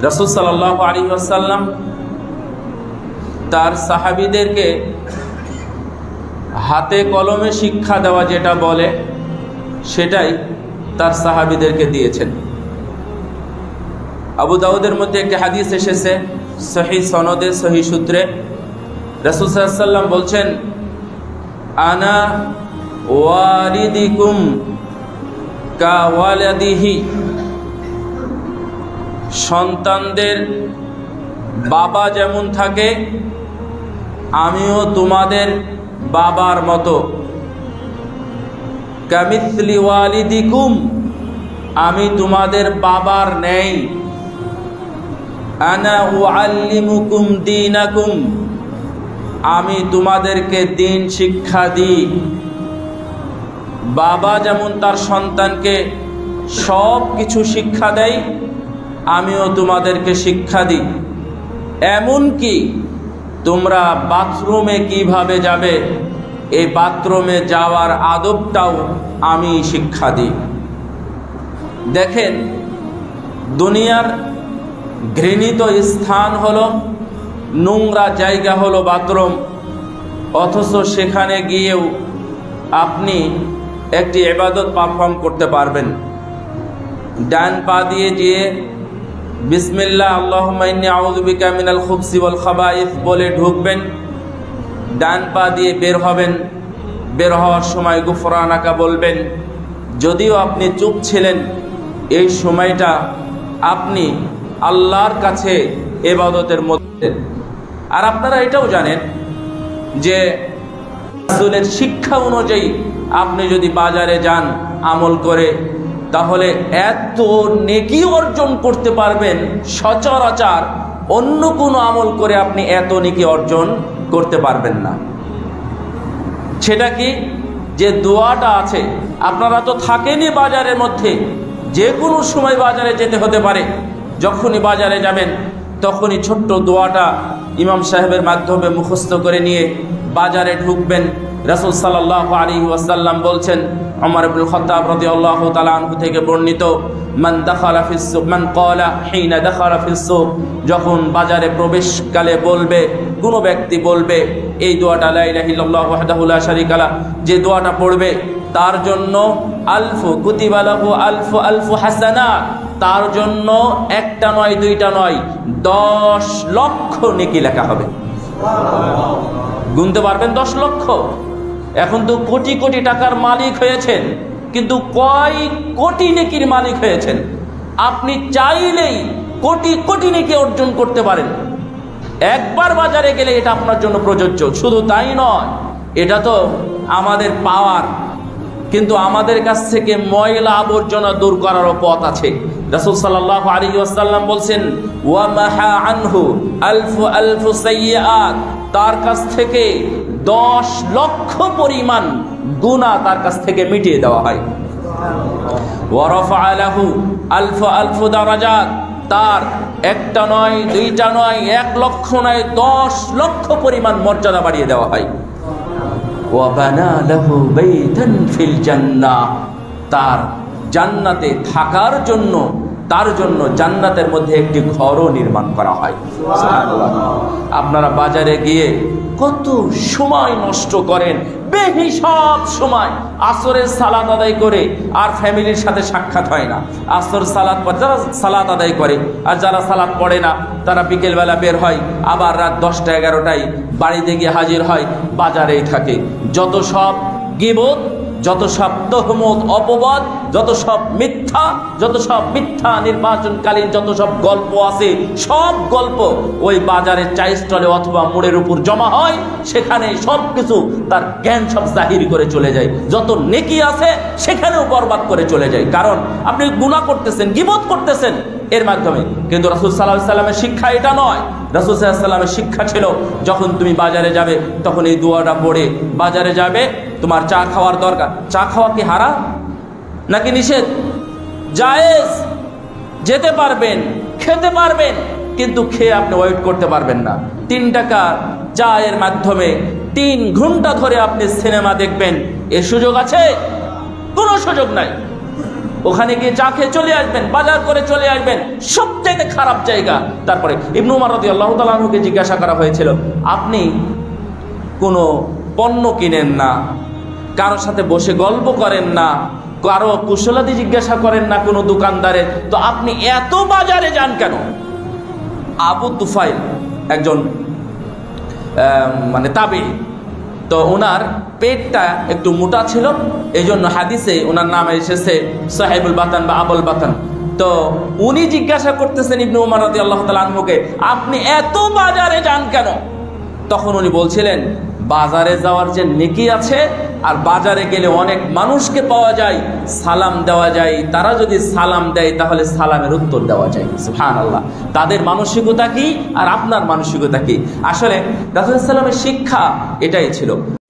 রাসূল সাল্লাল্লাহু আলাইহি ওয়াসাল্লাম তার সাহাবীদেরকে হাতে কলমে শিক্ষা দেওয়া যেটা বলে সেটাই তার সাহাবীদেরকে দিয়েছেন। আবু দাউদের মধ্যে একটি হাদিস এসেছে সহিহ সনদে, সহিহ সূত্রে। রাসূল সাল্লাল্লাহু আলাইহি ওয়াসাল্লাম বলছেন, আনা ওয়ালিদিকুম কা ওয়ালাদিহি, সন্তানদের বাবা যেমন থাকে আমিও তোমাদের বাবার মতো। কামিথলি ওয়ালিদিকুম, আমি তোমাদের বাবার নেই। আনা উআল্লিমুকুম দীনাকুম, আমি তোমাদেরকে দিন শিক্ষা দিই। বাবা যেমন তার সন্তানকে সব কিছু শিক্ষা দেয়, আমিও তোমাদেরকে শিক্ষা দিই। এমনকি তোমরা বাথরুমে কিভাবে যাবে, এই বাথরুমে যাওয়ার আদবটাও আমি শিক্ষা দিই। দেখেন, দুনিয়ার ঘৃণিত স্থান হলো, নোংরা জায়গা হলো বাথরুম, অথচ সেখানে গিয়েও আপনি একটি ইবাদত পারফর্ম করতে পারবেন। ডান পা দিয়ে যেয়ে বিসমিল্লাহ আল্লাহুম্মা ইন্নী আউযু বিকা মিনাল খুবসি ওয়াল খাবাইস বলে ঢুকবেন, ডান পা দিয়ে বের হবেন, বের হওয়ার সময় গুফরানাকা বলবেন। যদিও আপনি চুপ ছিলেন, এই সময়টা আপনি আল্লাহর কাছে ইবাদতের মধ্যে। আর আপনারা এটাও জানেন যে রাসূলের শিক্ষা অনুযায়ী আপনি যদি বাজারে যান আমল করে, তাহলে এত নেকি অর্জন করতে পারবেন, সচরাচর অন্য কোনো আমল করে আপনি এত নেকি অর্জন করতে পারবেন না। সেটা কি? যে দোয়াটা আছে, আপনারা তো থাকেনই বাজারের মধ্যে, যে কোনো সময় বাজারে যেতে হতে পারে। যখনই বাজারে যাবেন তখনই ছোট্ট দোয়াটা ইমাম সাহেবের মাধ্যমে মুখস্থ করে নিয়ে বাজারে ঢুকবেন। রাসূল সাল্লাল্লাহু আলাইহি ওয়াসাল্লাম বলছেন, ওমর ইবনে খাত্তাব রাদিয়াল্লাহু তাআলা আনহু থেকে বর্ণিত, মান দাখালা ফিস সুক মান ক্বালা হিনা দাখালা ফিস সুক, যখন বাজারে প্রবেশকালে বলবে, কোনো ব্যক্তি বলবে এই দোয়াটা, লা ইলাহা ইল্লাল্লাহু ওয়াহদাহু লা শারীকা লাহু, যে দোয়াটা পড়বে তার জন্য আলফু কুতিবা লাহু আলফু আলফু হাসানাত, তার জন্য একটা নয় দুইটা নয় 10 লক্ষ নেকি লেখা হবে। গুনতে পারবেন 10 লক্ষ? এখন তো কোটি কোটি টাকার মালিক হয়েছেন, কিন্তু কয় কোটি নেকির মালিক হয়েছেন? আপনি চাইলেই কোটি কোটি নেকি অর্জন করতে পারেন। একবার বাজারে গেলে এটা আপনার জন্য প্রযোজ্য। শুধু তাই নয়, এটা তো আমাদের পাওয়ার, কিন্তু আমাদের কাছ থেকে ময়লা আবর্জনা দূর করারও পথ আছে। রাসূল সাল্লাল্লাহু আলাইহি ওয়াসাল্লাম বলছেন, ওয়া মাহা আনহু আলফু আলফু সাইয়্যাত, তার কাছ থেকে 10 লক্ষ পরিমাণ গুনাহ তার কাছ থেকে মিটিয়ে দেওয়া হয়। ওয়া রাফা লাহু আলফু আলফু দারাজাত, তার একটা নয় দুইটা নয় 1 লক্ষ নয় 10 লক্ষ পরিমাণ মর্যাদা বাড়িয়ে দেওয়া হয়। ওয়া বানা লাহু বাইতান ফিল জান্নাহ, তার জান্নাতে থাকার জন্য, তার জন্য জান্নাতের মধ্যে একটি ঘরও নির্মাণ করা হয়। সুবহানাল্লাহ। আপনারা বাজারে গিয়ে কত সময় নষ্ট করেন, বেহিসাব সময়। আসরের সালাত আদায় করে আর ফ্যামিলির সাথে সাক্ষাৎ হয় না। আসর সালাত পর যারা সালাত আদায় করে আর যারা সালাত পড়ে না, তারা বিকেলবেলা বের হয়, আবার রাত 10টা 11টায় বাড়িতে গিয়ে হাজির হয়, বাজারেই থাকে। যত সব গীবত, যত সব তহমত অপবাদ, যত সব মিথ্যা নির্বাচনকালীন যত সব গল্প আছে, সব গল্প ওই বাজারের চা স্টলে অথবা মোড়ের উপর জমা হয়। সেখানে সব কিছু তার জ্ঞান সব জাহির করে চলে যায়। যত নেকি আছে সেখানেও বরবাদ করে চলে যায়, কারণ আপনি গুনাহ করতেছেন, গীবত করতেছেন এর মাধ্যমে। কিন্তু রাসূল সাল্লাল্লাহু আলাইহি ওয়াসাল্লামের শিক্ষা এটা নয়। রাসূল সাল্লাল্লাহু আলাইহি ওয়াসাল্লামের শিক্ষা ছিল, যখন তুমি বাজারে যাবে তখন এই দোয়াটা পড়ে বাজারে যাবে। তোমার চা খাওয়ার দরকার, চা খাওয়া কি হারাম নাকি নিষেধ? জায়েজ, যেতে পারবেন, খেতে পারবেন, কিন্তু খেয়ে আপনি ওয়েট করতে পারবেন না। 3 টাকা চায়ের মাধ্যমে 3 ঘন্টা ধরে আপনি সিনেমা দেখবেন, এর সুযোগ আছে? কোনো সুযোগ নাই। ওখানে গিয়ে চা খেয়ে চলে আসবেন, বাজার করে চলে আসবেন, সবচেয়ে খারাপ জায়গা। তারপরে ইবনু উমর রাদিয়াল্লাহু তাআলা আনহুকে জিজ্ঞাসা করা হয়েছিল, আপনি কোনো পণ্য কিনেন না, কারোর সাথে বসে গল্প করেন না, কারো কুশলাদি জিজ্ঞাসা করেন না কোনো দোকানদারের, তো আপনি এত বাজারে যান কেন? আবু তুফাইল একজন মানে তাবেঈ, তো ওনার পেটটা একটু মোটা ছিল, এই জন্য হাদিসে ওনার নাম এসেছে সাহেবুল বাতান বা আবুল বাতান। তো উনি জিজ্ঞাসা করতেছেন ইবনে উমর রাদিয়াল্লাহু তাআলা আনহুকে, আপনি এত বাজারে যান কেন? তখন উনি বলছিলেন, বাজারে যাওয়ার যে নেকি আছে, আর বাজারে গেলে অনেক মানুষকে পাওয়া যায়, সালাম দেওয়া যায়, তারা যদি সালাম দেয় তাহলে সালামের উত্তর দেওয়া যায়। সুবহানাল্লাহ, তাদের মানসিকতা কি আর আপনার মানসিকতা কি? আসলে রাসূলুল্লাহ সাল্লাল্লাহু আলাইহি ওয়াসাল্লামের শিক্ষা এটাই ছিল।